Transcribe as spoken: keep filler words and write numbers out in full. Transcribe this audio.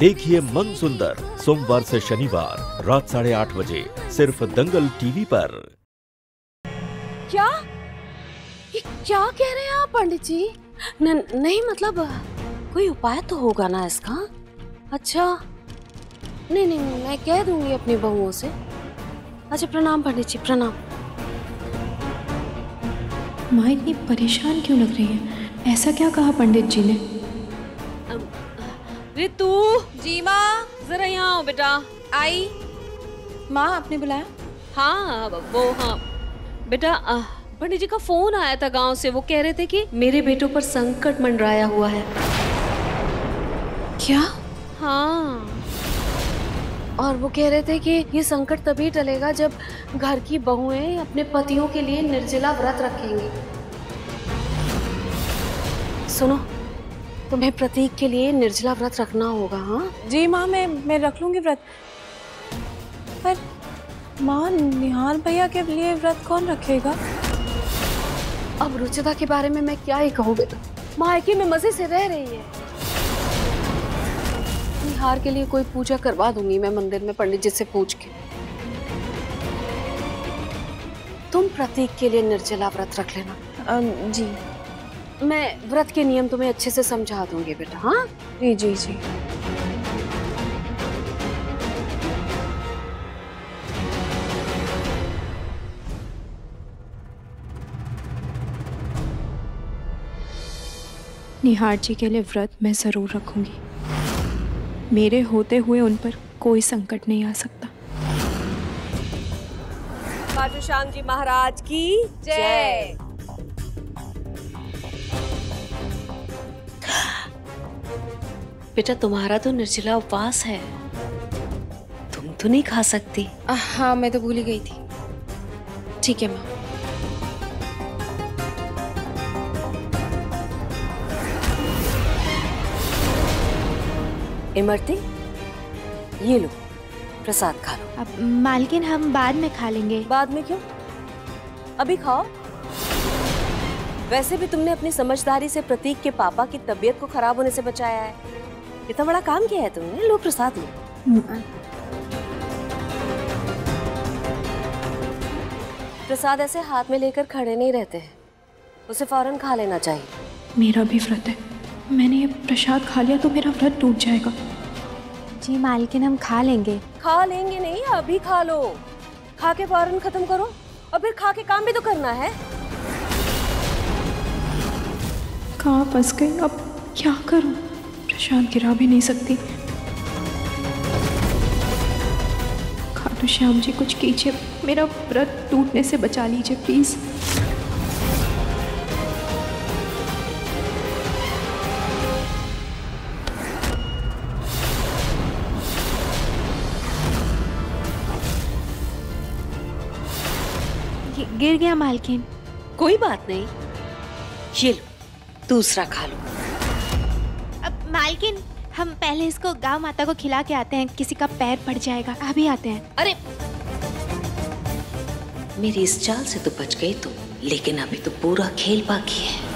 देखिए मन सुंदर सोमवार से शनिवार रात साढ़े आठ बजे सिर्फ दंगल टीवी पर। क्या ये क्या कह रहे हैं आप पंडित जी? न, नहीं मतलब कोई उपाय तो होगा ना इसका? अच्छा नहीं नहीं मैं कह दूंगी अपनी बहुओं से। अच्छा प्रणाम पंडित जी, प्रणाम। माँ इतनी परेशान क्यों लग रही है? ऐसा क्या कहा पंडित जी ने? ऋतु जी माँ, जरा यहाँ आओ बेटा। आई माँ आपने बुलाया? हाँ वो हाँ बेटा, पंडित जी का फोन आया था गांव से। वो कह रहे थे कि मेरे बेटों पर संकट मंडराया हुआ है। क्या? हाँ, और वो कह रहे थे कि ये संकट तभी टलेगा जब घर की बहुएं अपने पतियों के लिए निर्जला व्रत रखेंगी। सुनो, तुम्हें प्रतीक के लिए निर्जला व्रत रखना होगा। हाँ जी माँ, मैं मैं रख लूंगी व्रत। पर माँ, निहार भैया के लिए व्रत कौन रखेगा? अब रुचिता के बारे में मैं क्या ही कहूँ बेटा, मायके में मजे से रह रही है। निहार के लिए कोई पूजा करवा दूंगी मैं मंदिर में पंडित जी से पूछ के। तुम प्रतीक के लिए निर्जला व्रत रख लेना। आ, जी मैं व्रत के नियम तुम्हें अच्छे से समझा दूंगी बेटा। हाँ जी जी जी। निहार जी के लिए व्रत मैं जरूर रखूंगी। मेरे होते हुए उन पर कोई संकट नहीं आ सकता। खाटू श्याम जी महाराज की जय। बेटा तुम्हारा तो निर्जला उपवास है, तुम तो नहीं खा सकती। हाँ मैं तो भूल ही गई थी। ठीक है माँ। इमरती, ये लो प्रसाद खा लो। अब मालकिन हम बाद में खा लेंगे। बाद में क्यों, अभी खाओ। वैसे भी तुमने अपनी समझदारी से प्रतीक के पापा की तबीयत को खराब होने से बचाया है। इतना बड़ा काम किया है तुमने। लो प्रसाद लो। प्रसाद ऐसे हाथ में लेकर खड़े नहीं रहते हैं, उसे फौरन खा लेना चाहिए। मेरा भी व्रत है, मैंने ये प्रसाद खा लिया तो मेरा व्रत टूट जाएगा। जी मालकिन हम खा लेंगे। खा लेंगे नहीं, अभी खा लो। खा के फौरन खत्म करो और फिर खा के काम भी तो करना है। कहाँ फंस गई, अब क्या करूं? प्रसाद गिरा भी नहीं सकती। खाटू श्याम जी कुछ कीजिए, मेरा व्रत टूटने से बचा लीजिए प्लीज। गिर गया मालकिन। कोई बात नहीं, ये लो दूसरा खा लो। अब मालकिन हम पहले इसको गांव माता को खिला के आते हैं, किसी का पैर पड़ जाएगा। अभी आते हैं। अरे मेरी इस चाल से तो बच गई तुम, लेकिन अभी तो पूरा खेल बाकी है।